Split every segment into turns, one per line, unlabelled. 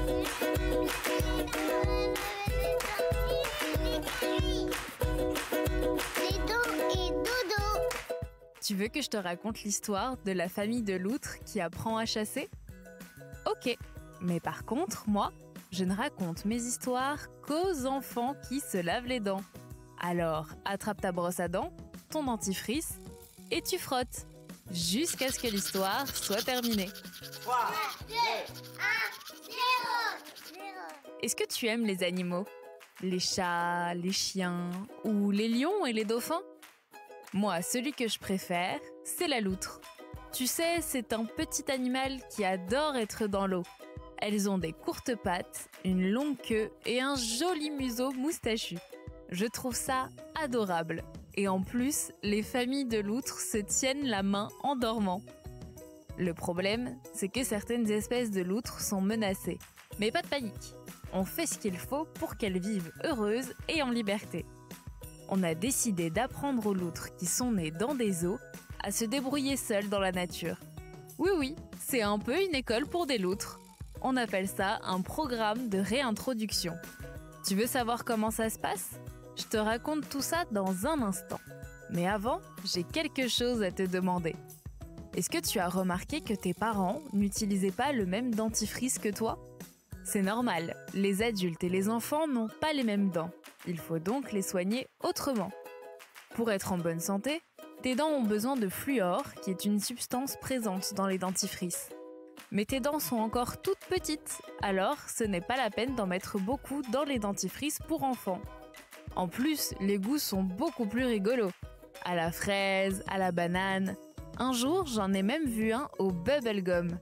Et dodo.
Tu veux que je te raconte l'histoire de la famille de loutres qui apprend à chasser? Ok, mais par contre, moi, je ne raconte mes histoires qu'aux enfants qui se lavent les dents. Alors, attrape ta brosse à dents, ton dentifrice, et tu frottes, jusqu'à ce que l'histoire soit terminée.
3, 2, 1, 0.
Est-ce que tu aimes les animaux? Les chats, les chiens, ou les lions et les dauphins? Moi, celui que je préfère, c'est la loutre. Tu sais, c'est un petit animal qui adore être dans l'eau. Elles ont des courtes pattes, une longue queue et un joli museau moustachu. Je trouve ça adorable. Et en plus, les familles de loutres se tiennent la main en dormant. Le problème, c'est que certaines espèces de loutres sont menacées. Mais pas de panique. On fait ce qu'il faut pour qu'elles vivent heureuses et en liberté. On a décidé d'apprendre aux loutres qui sont nées dans des eaux à se débrouiller seules dans la nature. Oui, c'est un peu une école pour des loutres. On appelle ça un programme de réintroduction. Tu veux savoir comment ça se passe? Je te raconte tout ça dans un instant. Mais avant, j'ai quelque chose à te demander. Est-ce que tu as remarqué que tes parents n'utilisaient pas le même dentifrice que toi? C'est normal, les adultes et les enfants n'ont pas les mêmes dents. Il faut donc les soigner autrement. Pour être en bonne santé, tes dents ont besoin de fluor, qui est une substance présente dans les dentifrices. Mais tes dents sont encore toutes petites, alors ce n'est pas la peine d'en mettre beaucoup dans les dentifrices pour enfants. En plus, les goûts sont beaucoup plus rigolos. À la fraise, à la banane. Un jour, j'en ai même vu un au bubblegum.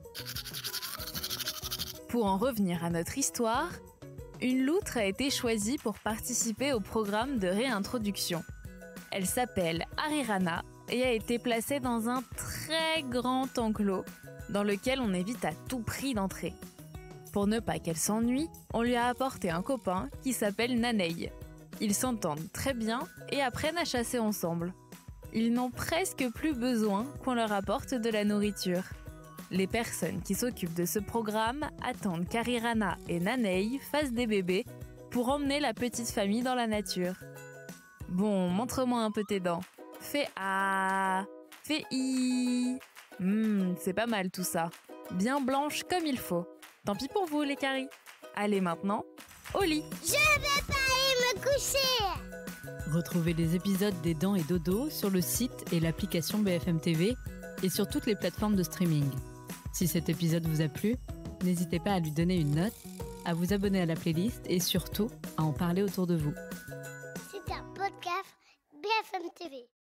Pour en revenir à notre histoire, une loutre a été choisie pour participer au programme de réintroduction. Elle s'appelle Arirana et a été placée dans un très grand enclos dans lequel on évite à tout prix d'entrer. Pour ne pas qu'elle s'ennuie, on lui a apporté un copain qui s'appelle Nanei. Ils s'entendent très bien et apprennent à chasser ensemble. Ils n'ont presque plus besoin qu'on leur apporte de la nourriture. Les personnes qui s'occupent de ce programme attendent qu'Arirana et Nanei fassent des bébés pour emmener la petite famille dans la nature. Bon, montre-moi un peu tes dents. Fais A, fais I. C'est pas mal tout ça. Bien blanche comme il faut. Tant pis pour vous les caries. Allez maintenant, au lit.
Je vais pas aller me coucher.
Retrouvez les épisodes des Dents et Dodo sur le site et l'application BFM TV et sur toutes les plateformes de streaming. Si cet épisode vous a plu, n'hésitez pas à lui donner une note, à vous abonner à la playlist et surtout à en parler autour de vous.
C'est un podcast BFM TV.